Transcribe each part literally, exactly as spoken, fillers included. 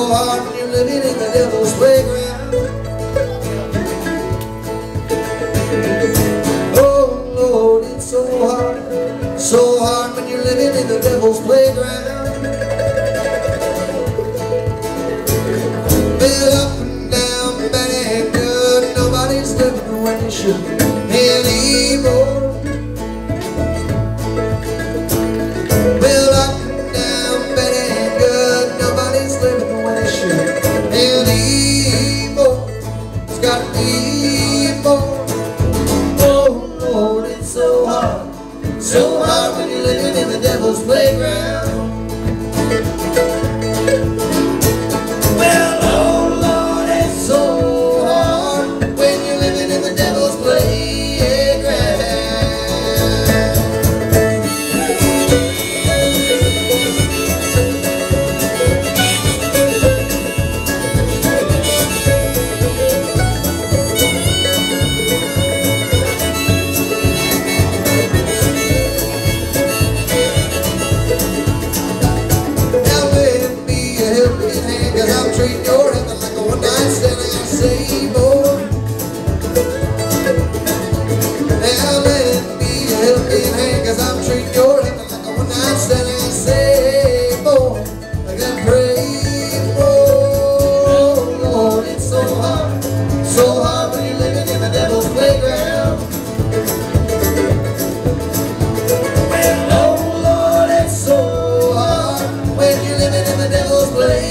so hard when you're living in the devil's playground. Oh Lord, it's so hard, so hard when you're living in the devil's playground. Well, up and down, bad and good, nobody's living the way they should anymore. Well, up and down, bad and good, nobody's living the way they should anymore. It's got to be more. Oh Lord, it's so hard, so hard when you're living in the devil's playground. Well, oh Lord, it's so hard when you're living in the devil's playground. Cause I'm treating your heaven like a one-night stand, and I say more. Now let it be a helping hand, cause I'm treating your heaven like a one-night stand, and I say more. Like I pray more. Lord, it's so hard, so hard when you're living in the devil's playground. Well, oh Lord, it's so hard when you're living in the devil's playground.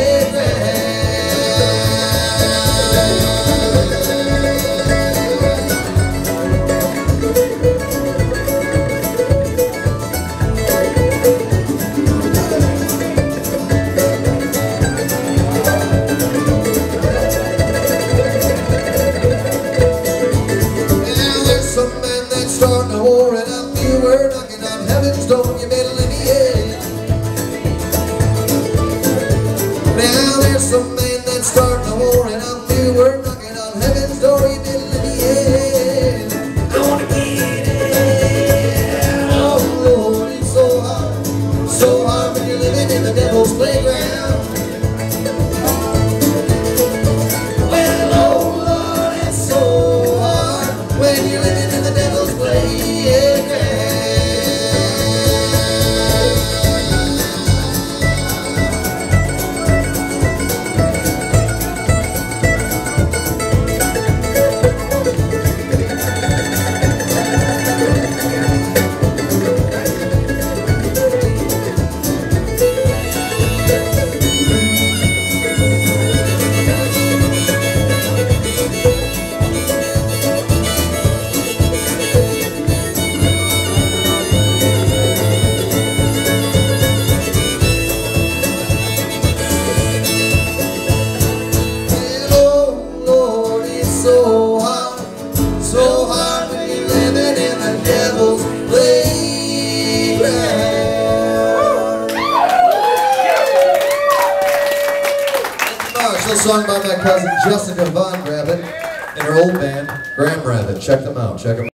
Starting a war and I feel we're knocking on heaven's door. You better let me in. Now there's some man that's starting a war and I feel we're knocking on heaven's door. You better let me in. I wanna get in. Oh Lord, it's so hard, so hard when you're living in the devil's playground. Well, oh Lord, it's so hard when you're living in the devil's playground. So hard, so hard when you're living in the devil's playground. Marshall, sung by my cousin Jessica Von Rabbit and her old band, Graham Rabbit. Check them out. Check them out.